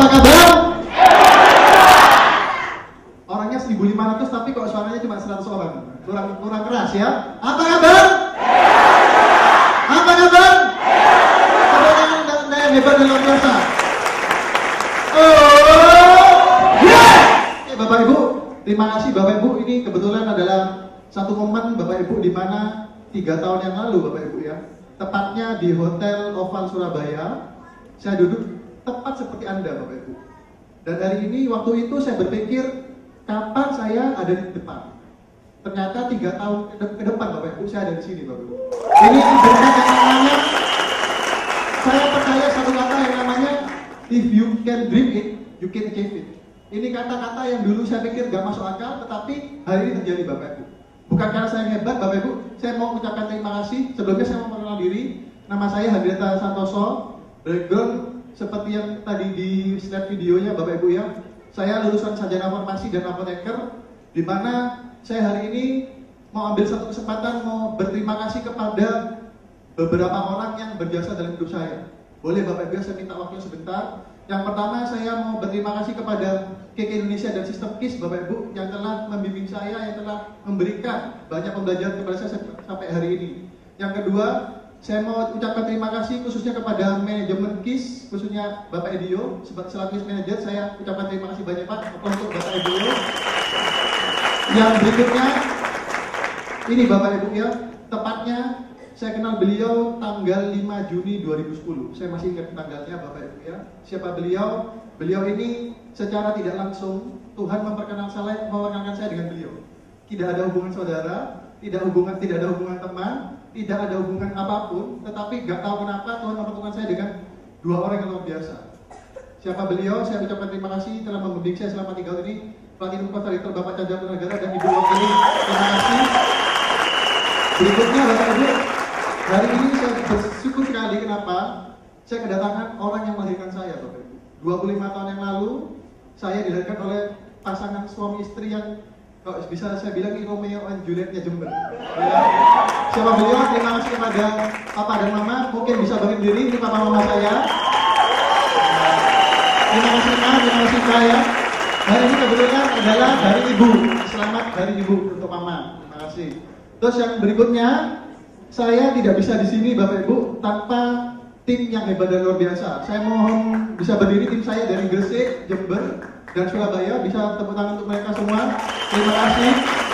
Apa kabar? Orangnya 1.500 tapi kok suaranya cuma 100 orang. Kurang keras ya. Apa kabar? Apa kabar? Tepuk tangan yang hebat dan luar biasa. Bapak Ibu, terima kasih Bapak Ibu. Ini kebetulan adalah satu momen Bapak Ibu di mana 3 tahun yang lalu Bapak Ibu ya, tepatnya di Hotel Oval Surabaya, saya duduk tepat seperti Anda Bapak Ibu. Dan hari ini waktu itu saya berpikir kapan saya ada di depan. Ternyata 3 tahun ke depan Bapak Ibu saya ada di sini Bapak Ibu. Ini berkat yang namanya, saya percaya satu kata yang namanya if you can dream it, you can achieve it. Ini kata-kata yang dulu saya pikir gak masuk akal, tetapi hari ini terjadi Bapak Ibu. Bukan karena saya hebat Bapak Ibu, saya mau ucapkan terima kasih. Sebelumnya saya mau mengenal diri. Nama saya Hadrieta Santoso. Background seperti yang tadi di slide videonya Bapak Ibu ya. Saya lulusan sarjana farmasi dan apoteker, di mana saya hari ini mau ambil satu kesempatan mau berterima kasih kepada beberapa orang yang berjasa dalam hidup saya. Boleh Bapak Ibu saya minta waktu sebentar. Yang pertama saya mau berterima kasih kepada KK Indonesia dan Sistem KIS Bapak Ibu yang telah membimbing saya, yang telah memberikan banyak pembelajaran kepada saya sampai hari ini. Yang kedua, saya mau ucapkan terima kasih khususnya kepada manajemen KIS, khususnya Bapak Edio selaku KIS Manager. Saya ucapkan terima kasih banyak Pak untuk Bapak Edio. Yang berikutnya, ini Bapak Ibu ya, tepatnya saya kenal beliau tanggal 5 Juni 2010. Saya masih ingat tanggalnya Bapak Ibu ya. Siapa beliau? Beliau ini secara tidak langsung Tuhan memperkenalkan saya dengan beliau. Tidak ada hubungan saudara, tidak ada hubungan teman, tidak ada hubungan apapun, tetapi gak tahu kenapa Tuhan mempertemukan saya dengan 2 orang yang luar biasa. Siapa beliau? Saya ucapkan terima kasih telah membimbing saya selama 3 tahun ini. Platinum Koordinator Bapak Chandra Negara dan Ibu Wakili. Terima kasih. Berikutnya Bapak Ibu, hari ini saya bersyukur sekali kenapa saya kedatangan orang yang melahirkan saya Bapak Ibu. 25 tahun yang lalu saya dilahirkan oleh pasangan suami istri yang kalau bisa saya bilang ini Romeo and Julietnya Jember ya. Siapa beliau? Terima kasih kepada Papa dan Mama. Mungkin bisa berdiri, ini Papa Mama saya. Terima kasih Ma, terima kasih saya. Hari ini kebetulan adalah Hari Ibu. Selamat Hari Ibu untuk Mama. Terima kasih. Terus yang berikutnya, saya tidak bisa di sini Bapak Ibu tanpa tim yang hebat dan luar biasa. Saya mohon bisa berdiri tim saya dari Gresik, Jember, dan Surabaya. Bisa tepuk tangan untuk mereka semua. Terima kasih.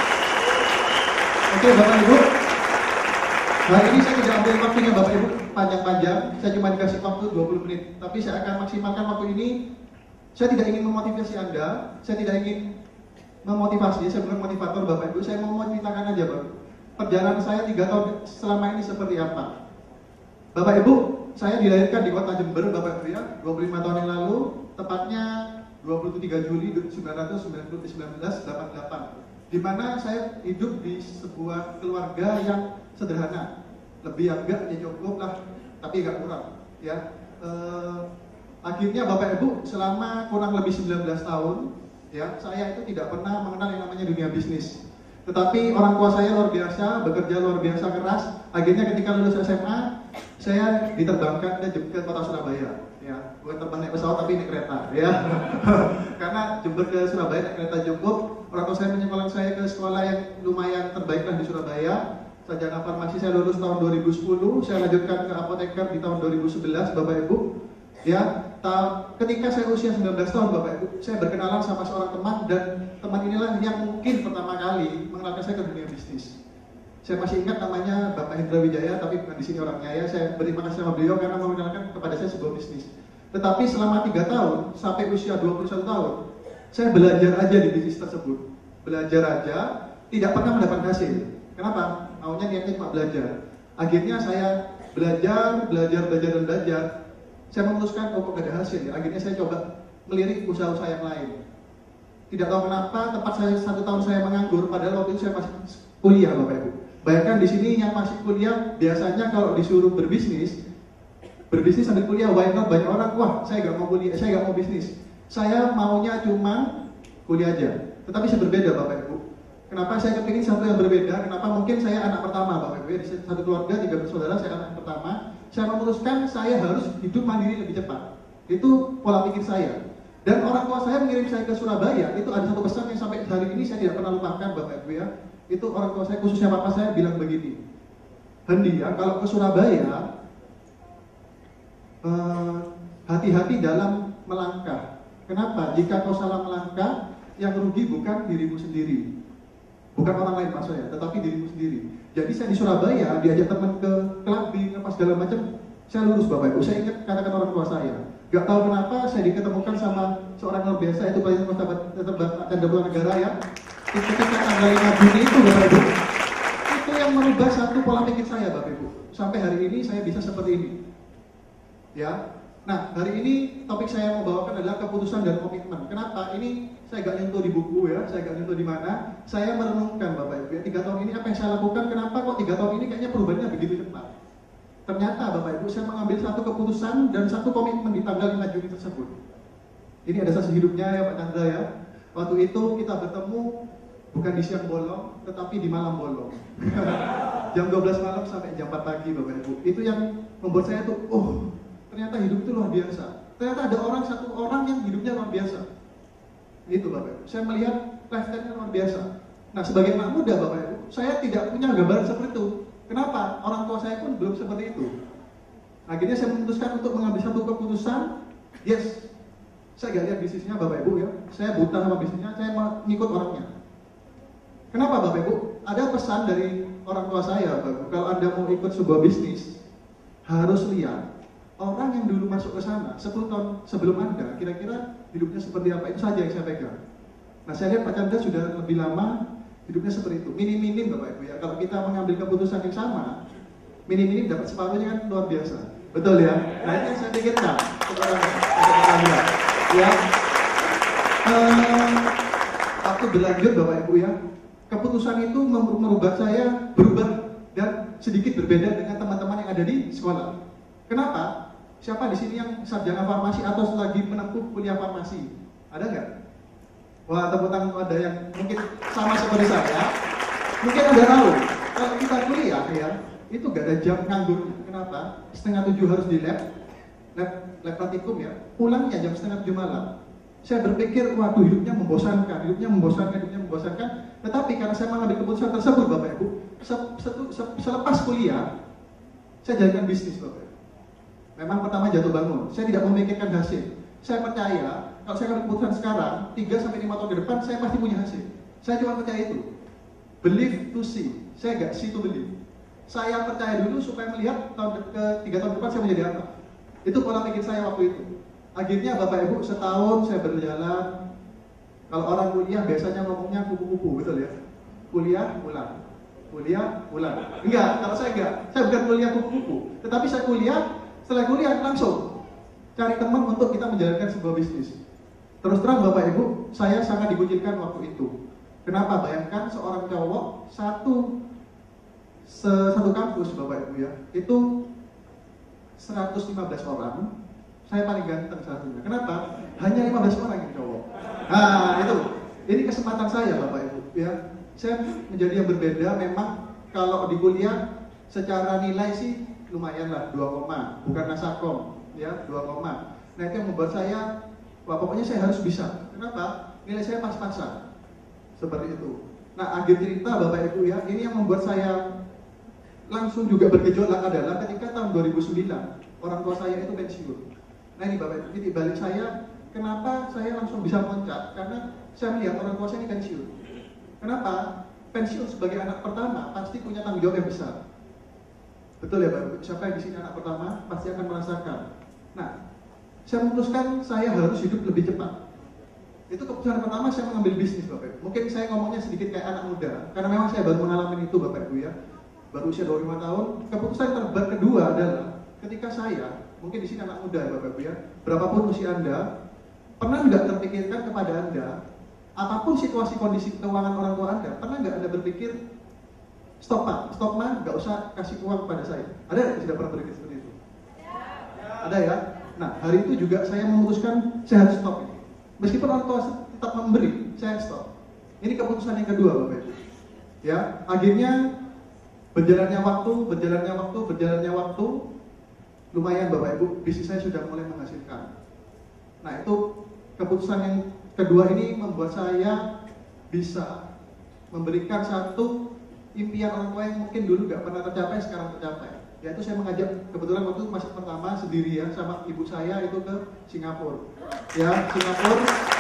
Oke Bapak Ibu, hari ini saya tidak ambil waktunya Bapak Ibu panjang-panjang. Saya cuma dikasih waktu 20 menit. Tapi saya akan maksimalkan waktu ini. Saya tidak ingin memotivasi Anda. Saya tidak ingin memotivasi. Saya bukan motivator Bapak Ibu. Saya mau menceritakan aja Bapak. Perjalanan saya 3 tahun selama ini seperti apa. Bapak Ibu, saya dilahirkan di kota Jember Bapak Ibu ya, 25 tahun yang lalu, tepatnya 23 Juli 1988, di mana saya hidup di sebuah keluarga yang sederhana, lebih yang enggak ya cukup lah, tapi enggak kurang ya. Akhirnya Bapak Ibu selama kurang lebih 19 tahun ya, saya itu tidak pernah mengenal yang namanya dunia bisnis. Tetapi orang tua saya luar biasa, bekerja luar biasa keras. Akhirnya ketika lulus SMA, saya diterbangkan ke kota Surabaya. Ya, bukan terbang naik pesawat tapi naik kereta. Ya, karena Jember ke Surabaya naik kereta cukup. Orang tua saya menyekolahkan saya ke sekolah yang lumayan terbaik lah di Surabaya. Sarjana farmasi saya lulus tahun 2010. Saya lanjutkan ke apoteker di tahun 2011, Bapak Ibu. Ya, ketika saya usia 19 tahun Bapak Ibu, saya berkenalan sama seorang teman, dan teman inilah yang mungkin pertama kali mengenalkan saya ke dunia bisnis. Saya masih ingat namanya Bapak Hendra Wijaya, tapi bukan di sini orangnya ya. Saya berterima kasih sama beliau karena mengenalkan kepada saya sebuah bisnis. Tetapi selama 3 tahun sampai usia 21 tahun, saya belajar aja di bisnis tersebut. Belajar aja, tidak pernah mendapat hasil. Kenapa? Maunya niatnya cuma belajar. Akhirnya saya belajar. Saya memutuskan kok gak ada hasil ya. Akhirnya saya coba melirik usaha-usaha yang lain. Tidak tahu kenapa tempat saya 1 tahun saya menganggur, padahal waktu itu saya masih kuliah Bapak Ibu. Bayangkan di sini yang masih kuliah biasanya kalau disuruh berbisnis sambil kuliah, why not? Banyak orang, wah saya gak mau kuliah, saya gak mau bisnis. Saya maunya cuma kuliah aja. Tetapi saya berbeda Bapak Ibu. Kenapa saya kepingin satu yang berbeda? Kenapa? Mungkin saya anak pertama Bapak Ibu. Di satu keluarga 3 bersaudara, saya anak pertama. Saya memutuskan saya harus hidup mandiri lebih cepat. Itu pola pikir saya. Dan orang tua saya mengirim saya ke Surabaya, itu ada satu pesan yang sampai hari ini saya tidak pernah lupakan Bapak Ibu ya. Itu orang tua saya, khususnya papa saya bilang begini, Hendi ya, kalau ke Surabaya hati-hati dalam melangkah. Kenapa? Jika kau salah melangkah, yang rugi bukan dirimu sendiri, bukan orang lain maksudnya, tetapi dirimu sendiri. Jadi saya di Surabaya diajak teman ke clubbing apa segala macam, saya lurus Bapak Ibu. Saya ingat kata-kata orang tua saya. Gak tahu kenapa saya diketemukan sama seorang luar biasa, itu Pelayanan Martabat Canda Putra Negara ya. Ketika tanggal 5 Juni itu Bapak Ibu, itu yang merubah satu pola pikir saya Bapak Ibu. Sampai hari ini saya bisa seperti ini. Ya. Nah, hari ini topik saya mau bawakan adalah keputusan dan komitmen. Kenapa? Ini saya gak nyentuh di buku ya, saya gak nyentuh di mana. Saya merenungkan Bapak Ibu ya, 3 tahun ini apa yang saya lakukan, kenapa kok 3 tahun ini kayaknya perubahannya begitu cepat. Ternyata Bapak Ibu, saya mengambil satu keputusan dan satu komitmen di tanggal 5 Juni tersebut. Ini ada saksi hidupnya ya Pak Chandra ya. Waktu itu kita bertemu bukan di siang bolong, tetapi di malam bolong. Jam 12 malam sampai jam 4 pagi Bapak Ibu. Itu yang membuat saya tuh, oh ternyata hidup itu luar biasa. Ternyata ada satu orang yang hidupnya luar biasa. Itu Bapak Ibu. Saya melihat lifestyle-nya luar biasa. Nah sebagai anak muda Bapak Ibu, saya tidak punya gambaran seperti itu. Kenapa? Orang tua saya pun belum seperti itu. Akhirnya saya memutuskan untuk mengambil satu keputusan. Yes, saya gak lihat bisnisnya Bapak Ibu ya. Saya buta sama bisnisnya, saya mau ngikut orangnya. Kenapa Bapak Ibu? Ada pesan dari orang tua saya Bapak Ibu. Kalau Anda mau ikut sebuah bisnis, harus lihat orang yang dulu masuk ke sana 10 tahun sebelum Anda, kira-kira hidupnya seperti apa. Itu saja yang saya pegang. Nah saya lihat Pak Chandra sudah lebih lama hidupnya seperti itu. Minim-minim Bapak Ibu ya. Kalau kita mengambil keputusan yang sama, minim-minim dapat separuhnya kan luar biasa. Betul ya? Nah itu yang saya pikirkan. Ya. Waktu berlanjut Bapak Ibu ya, keputusan itu merubah saya berubah dan sedikit berbeda dengan teman-teman yang ada di sekolah. Kenapa? Siapa di sini yang sarjana farmasi atau lagi menempuh kuliah farmasi? Ada nggak? Wah, tepuk tangan ada yang mungkin sama seperti saya. Mungkin Anda tahu, kalau kita kuliah ya, itu gak ada jam nganggur. Kenapa? 6:30 harus di lab praktikum ya. Pulangnya jam 6:30 malam. Saya berpikir, waduh hidupnya membosankan. Tetapi karena saya mengambil keputusan tersebut Bapak Ibu, selepas kuliah, saya jalankan bisnis Bapak Ibu. Memang pertama jatuh bangun, saya tidak memikirkan hasil. Saya percaya, kalau saya ambil keputusan sekarang, 3-5 tahun ke depan, saya pasti punya hasil. Saya cuma percaya itu. Believe to see, saya gak see to believe. Saya percaya dulu supaya melihat 3 tahun depan saya menjadi apa. Itu pola pikir saya waktu itu. Akhirnya Bapak Ibu setahun saya berjalan. Kalau orang kuliah biasanya ngomongnya kupu-kupu, betul ya? Kuliah pulang. Enggak, kalau saya enggak. Saya bukan kuliah kupu-kupu. Tetapi saya kuliah, setelah kuliah langsung cari teman untuk kita menjalankan sebuah bisnis. Terus terang Bapak Ibu, saya sangat dikucilkan waktu itu. Kenapa? Bayangkan seorang cowok satu kampus Bapak Ibu ya, itu 115 orang, saya paling ganteng satunya. Kenapa? Hanya 15 orang yang cowok. Nah itu, ini kesempatan saya Bapak Ibu ya. Saya menjadi yang berbeda. Memang kalau di kuliah secara nilai sih lumayan lah, 2, bukan nasakom ya, 2. Nah itu yang membuat saya, wah pokoknya saya harus bisa. Kenapa? Nilai saya pas-pasan. Seperti itu. Nah akhir cerita Bapak Ibu ya, ini yang membuat saya langsung juga bergejolak adalah ketika tahun 2009 orang tua saya itu pensiun. Nah ini Bapak Ibu, jadi balik saya, kenapa saya langsung bisa loncat? Karena saya melihat orang tua saya ini pensiun. Kenapa? Pensiun sebagai anak pertama pasti punya tanggung jawab yang besar. Betul ya Bapak Ibu? Siapa yang di sini anak pertama pasti akan merasakan. Nah, saya memutuskan saya harus hidup lebih cepat. Itu keputusan pertama, saya mengambil bisnis Bapak Ibu. Mungkin saya ngomongnya sedikit kayak anak muda, karena memang saya baru mengalami itu Bapak Ibu ya. Baru usia 25 tahun. Keputusan terberat kedua adalah ketika saya, mungkin di sini anak muda ya Bapak Ibu ya, berapapun usia Anda, pernah nggak terpikirkan kepada Anda, apapun situasi kondisi keuangan orang tua Anda, pernah nggak Anda berpikir, stop Pak, nggak usah kasih uang kepada saya? Ada yang tidak pernah berpikir seperti itu? Ada ya? Nah, hari itu juga saya memutuskan saya harus stop ini. Meskipun orang tua tetap memberi, saya stop. Ini keputusan yang kedua Bapak Ibu. Ya, akhirnya berjalannya waktu, lumayan Bapak Ibu, bisnis saya sudah mulai menghasilkan. Nah itu keputusan yang kedua ini membuat saya bisa memberikan satu impian orang tua yang mungkin dulu nggak pernah tercapai, sekarang tercapai. Yaitu saya mengajak, kebetulan waktu masih pertama sendirian sama ibu saya itu ke Singapura. Ya, Singapura.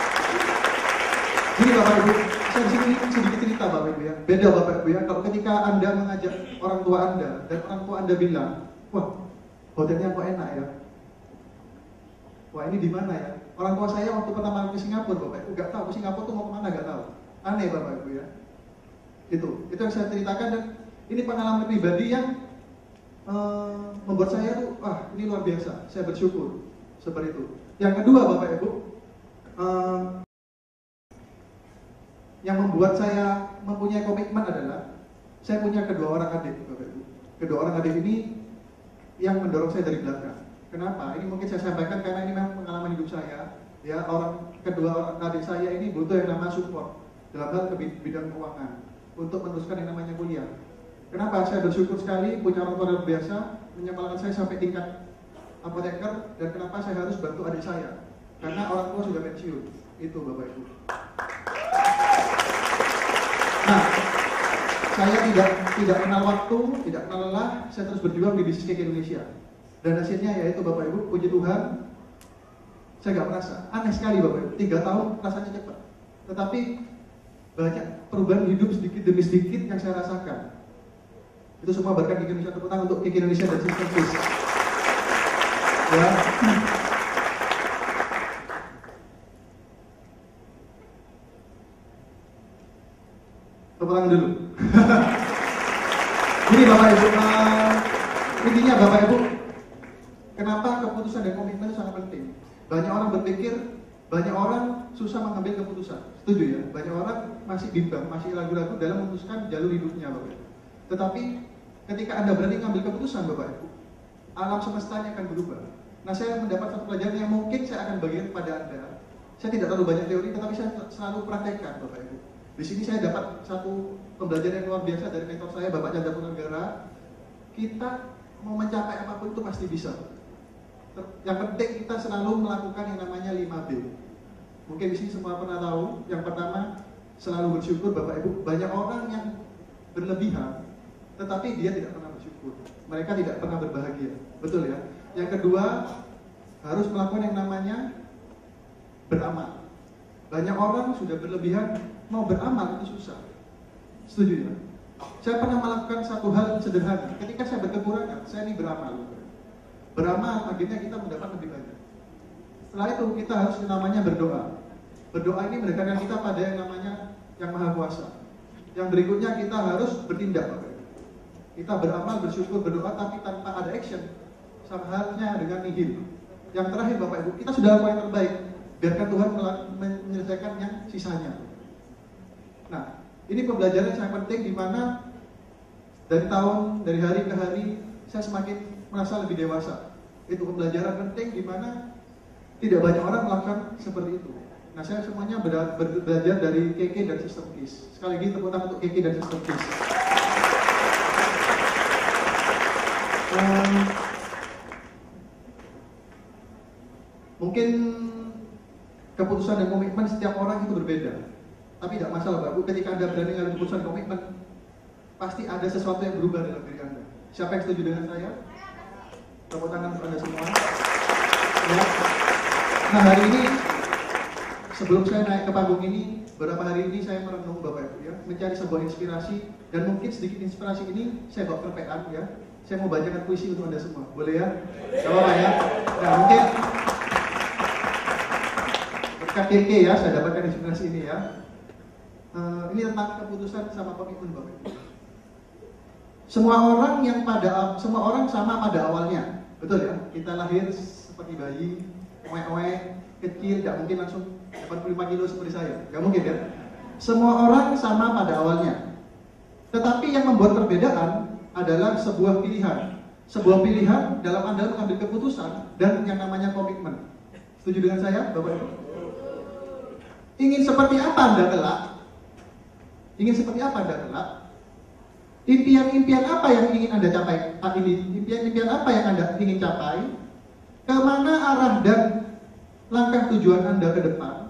Gini Bapak Ibu, saya di sini sedikit cerita Bapak Ibu ya. Beda Bapak Ibu ya, kalau ketika Anda mengajak orang tua Anda dan orang tua Anda bilang, wah, hotelnya kok enak ya. Wah, ini di mana ya? Orang tua saya waktu pertama ke Singapura Bapak Ibu, nggak tahu ke Singapura tuh mau kemana, nggak tahu. Aneh Bapak Ibu ya. Itu yang saya ceritakan, dan ini pengalaman pribadi yang membuat saya tuh, wah ini luar biasa, saya bersyukur seperti itu. Yang kedua Bapak Ibu, yang membuat saya mempunyai komitmen adalah saya punya kedua orang adik Bapak Ibu. Kedua orang adik ini yang mendorong saya dari belakang. Kenapa? Ini mungkin saya sampaikan karena ini memang pengalaman hidup saya. Ya, kedua orang adik saya ini butuh yang namanya support dalam hal bidang keuangan untuk meneruskan yang namanya kuliah. Kenapa? Saya bersyukur sekali punya orang tua luar biasa menyekolahkan saya sampai tingkat apoteker, dan kenapa saya harus bantu adik saya? Karena orang tua sudah pensiun. Itu Bapak Ibu. Nah, saya tidak kenal waktu, tidak kenal lelah, saya terus berjuang di bisnis Cake Indonesia. Dan hasilnya yaitu Bapak Ibu, puji Tuhan, saya nggak merasa. Aneh sekali Bapak Ibu, 3 tahun rasanya cepat. Tetapi banyak perubahan hidup sedikit demi sedikit yang saya rasakan. Itu semua berkat Cake Indonesia. Tepuk tangan untuk Cake Indonesia dan Sister Peace. Ya. Tepuk tangan dulu. Ini Bapak Ibu, intinya Bapak Ibu, kenapa keputusan dan komitmen itu sangat penting. Banyak orang berpikir, banyak orang susah mengambil keputusan. Setuju ya? Banyak orang masih bimbang, masih ragu-ragu dalam memutuskan jalur hidupnya Bapak Ibu. Tetapi ketika Anda berani mengambil keputusan Bapak Ibu, alam semestanya akan berubah. Nah, saya mendapat satu pelajaran yang mungkin saya akan bagikan kepada Anda. Saya tidak terlalu banyak teori, tetapi saya selalu praktekkan Bapak Ibu. Di sini saya dapat satu pembelajaran yang luar biasa dari mentor saya, Bapak Chandra Punagara. Kita mau mencapai apapun itu pasti bisa. Yang penting kita selalu melakukan yang namanya 5B. Mungkin di sini semua pernah tahu. Yang pertama, selalu bersyukur Bapak Ibu. Banyak orang yang berlebihan, tetapi dia tidak pernah bersyukur. Mereka tidak pernah berbahagia. Betul ya? Yang kedua, harus melakukan yang namanya beramal. Banyak orang sudah berlebihan, mau beramal itu susah. Setuju ya? Saya pernah melakukan satu hal sederhana. Ketika saya berkekurangan, saya ini beramal. Beramal akhirnya kita mendapat lebih banyak. Setelah itu kita harus yang namanya berdoa. Berdoa ini mendekatkan kita pada yang namanya Yang Maha Kuasa. Yang berikutnya kita harus bertindak Bapak Ibu. Kita beramal, bersyukur, berdoa, tapi tanpa ada action. Sama halnya dengan nihil. Yang terakhir Bapak Ibu, kita sudah lakukan yang terbaik. Biarkan Tuhan menyelesaikan yang sisanya. Nah, ini pembelajaran yang sangat penting, di mana dari hari ke hari saya semakin merasa lebih dewasa. Itu pembelajaran penting, di mana tidak banyak orang melakukan seperti itu. Nah, saya semuanya belajar dari Keke dan Sister Peace. Sekali lagi tepuk tangan untuk Keke dan Sister Peace. Mungkin keputusan dan komitmen setiap orang itu berbeda. Tapi tidak masalah Bapak Ibu, ketika Anda berani mengambil keputusan komitmen, pasti ada sesuatu yang berubah dalam diri Anda. Siapa yang setuju dengan saya? Tepuk tangan untuk Anda semua. Ya. Nah, hari ini sebelum saya naik ke panggung ini, beberapa hari ini saya merenung Bapak Ibu ya, mencari sebuah inspirasi, dan mungkin sedikit inspirasi ini saya bawa ke PA ya. Saya mau bacakan puisi untuk Anda semua. Boleh ya? Gak apa-apa ya? Nah, mungkin berkat Keke ya, saya dapatkan inspirasi ini ya. Ini tentang keputusan sama komitmen Bapak Ibu. Semua orang sama pada awalnya. Betul ya? Kita lahir seperti bayi, oek-oek, kecil, tidak mungkin langsung 85 kilo seperti saya. Gak mungkin ya? Semua orang sama pada awalnya. Tetapi yang membuat perbedaan adalah sebuah pilihan. Sebuah pilihan dalam Anda mengambil keputusan dan yang namanya komitmen. Setuju dengan saya, Bapak Ibu? Ingin seperti apa Anda kelak? Ingin seperti apa Anda kelak? Impian-impian apa yang ingin Anda capai saat ini? Impian-impian apa yang Anda ingin capai? Kemana arah dan langkah mengarahkan tujuan Anda ke depan,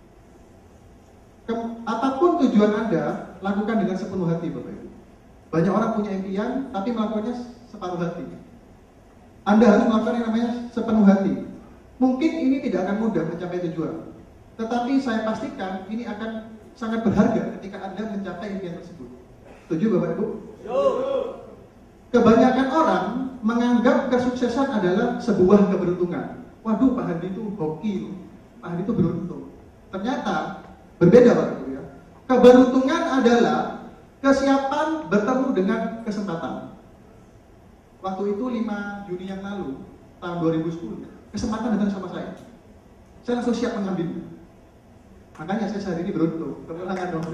apapun tujuan Anda, lakukan dengan sepenuh hati, Bapak Ibu. Banyak orang punya impian, tapi melakukannya separuh hati. Anda harus melakukan yang namanya sepenuh hati. Mungkin ini tidak akan mudah mencapai tujuan, tetapi saya pastikan ini akan sangat berharga ketika Anda mencapai impian tersebut. Setuju Bapak Ibu? Kebanyakan orang menganggap kesuksesan adalah sebuah keberuntungan. Waduh, Pak Hadi itu hoki, Pak Hadi itu beruntung. Ternyata berbeda Bapak Ibu ya. Keberuntungan adalah kesiapan bertemu dengan kesempatan. Waktu itu 5 Juni yang lalu, tahun 2010, kesempatan datang sama saya. Saya langsung siap mengambilnya. Makanya saya hari ini beruntung. Kemenangan dong.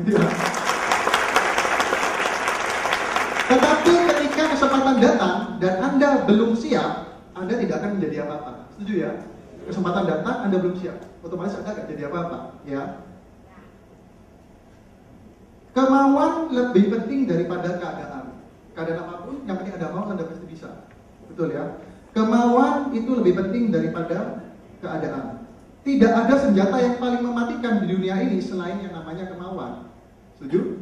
Tetapi ketika kesempatan datang dan Anda belum siap, Anda tidak akan menjadi apa-apa. Setuju ya? Kesempatan datang, Anda belum siap, otomatis Anda akan jadi apa-apa. Ya. Kemauan lebih penting daripada keadaan. Keadaan apapun, yang penting ada mau, Anda pasti bisa. Betul ya? Kemauan itu lebih penting daripada keadaan. Tidak ada senjata yang paling mematikan di dunia ini selain yang namanya kemauan. Setuju?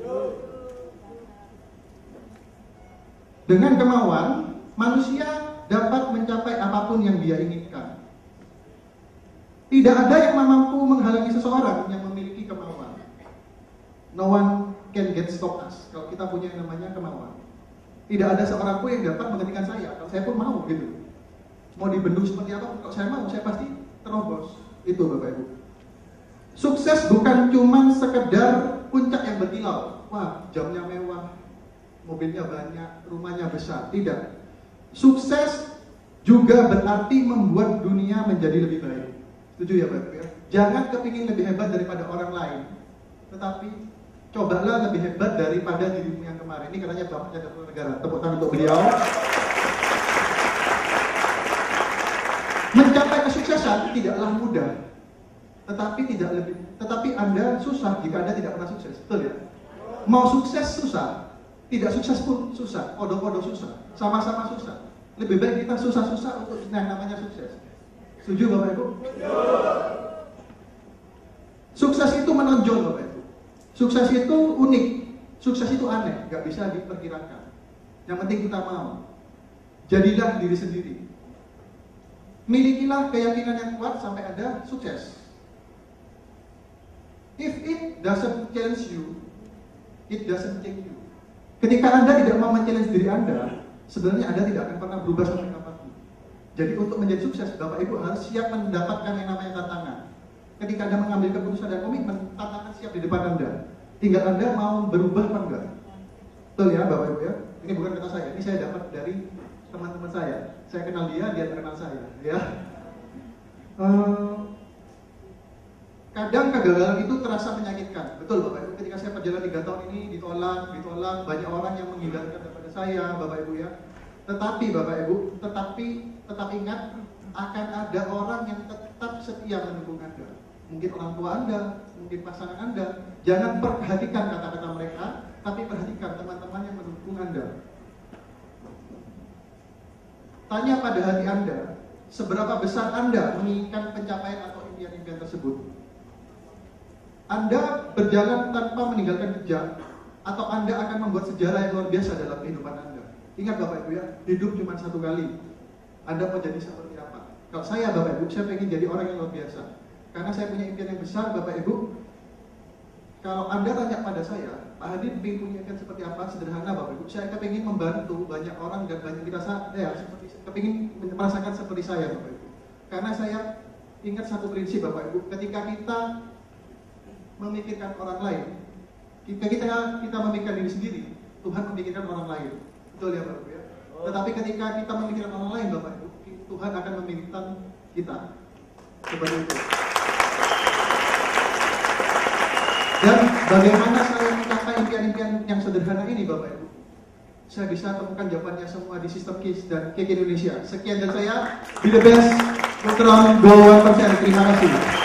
Dengan kemauan, manusia dapat mencapai apapun yang dia inginkan. Tidak ada yang mampu menghalangi seseorang yang memiliki kemauan. No one can get stop us. Kalau kita punya yang namanya kemauan, tidak ada seorang pun yang dapat menghentikan saya. Kalau saya pun mau gitu. Mau dibendung seperti apa, kalau saya mau, saya pasti terobos. Itu Bapak Ibu. Sukses bukan cuma sekedar puncak yang berkilau. Wah, jamnya mewah, mobilnya banyak, rumahnya besar. Tidak. Sukses juga berarti membuat dunia menjadi lebih baik. Setuju ya Bapak Ibu ya? Jangan kepingin lebih hebat daripada orang lain, tetapi cobalah lebih hebat daripada dirimu yang kemarin. Ini katanya Bapaknya Ketua Negara. Tepuk tangan untuk beliau. Mencapai kesuksesan tidaklah mudah, tetapi Anda susah jika Anda tidak pernah sukses. Betul ya? Mau sukses susah, tidak sukses pun susah, kodok-kodok susah, sama-sama susah. Lebih baik kita susah-susah untuk yang namanya sukses. Setuju Bapak Ibu? Sukses itu menonjol Bapak Ibu. Sukses itu unik, sukses itu aneh, nggak bisa diperkirakan. Yang penting kita mau. Jadilah diri sendiri. Milikilah keyakinan yang kuat sampai Anda sukses. If it doesn't challenge you, it doesn't change you. Ketika Anda tidak mau men-challenge diri Anda, sebenarnya Anda tidak akan pernah berubah sampai kapanpun. Jadi untuk menjadi sukses, Bapak Ibu harus siap mendapatkan yang namanya tantangan. Ketika Anda mengambil keputusan dan komitmen, tantangan siap di depan Anda. Tinggal Anda mau berubah apa enggak. Betul ya Bapak Ibu ya? Ini bukan kata saya, ini saya dapat dari teman-teman saya. Saya kenal dia kenal saya. Ya. Kadang kegagalan itu terasa menyakitkan. Betul Bapak Ibu, ketika saya berjalan 3 tahun ini ditolak, banyak orang yang menghindarkan daripada saya, Bapak Ibu ya. Tetapi Bapak Ibu, tetap ingat akan ada orang yang tetap setia mendukung Anda. Mungkin orang tua Anda, mungkin pasangan Anda. Jangan perhatikan kata-kata mereka, tapi perhatikan teman-teman yang mendukung Anda. Tanya pada hati Anda, seberapa besar Anda menginginkan pencapaian atau impian-impian tersebut. Anda berjalan tanpa meninggalkan jejak, atau Anda akan membuat sejarah yang luar biasa dalam kehidupan Anda. Ingat Bapak Ibu ya, hidup cuma satu kali. Anda mau jadi seperti apa? Kalau saya Bapak Ibu, saya ingin jadi orang yang luar biasa. Karena saya punya impian yang besar Bapak Ibu. Kalau Anda tanya pada saya, Pak Hadi punya impian seperti apa? Sederhana Bapak Ibu. Saya kepingin membantu banyak orang dan banyak kita kepingin merasakan seperti saya Bapak Ibu. Karena saya ingat satu prinsip Bapak Ibu. Ketika kita memikirkan orang lain, ketika kita memikirkan diri sendiri, Tuhan memikirkan orang lain. Betul ya Bapak Ibu ya? Tetapi ketika kita memikirkan orang lain Bapak Ibu, Tuhan akan memikirkan kita. Seperti itu. Dan bagaimana saya mencapai impian-impian yang sederhana ini Bapak Ibu? Saya bisa temukan jawabannya semua di sistem KIS dan KK Indonesia. Sekian dari saya, be the best, Dr. Go 1%. Terima kasih.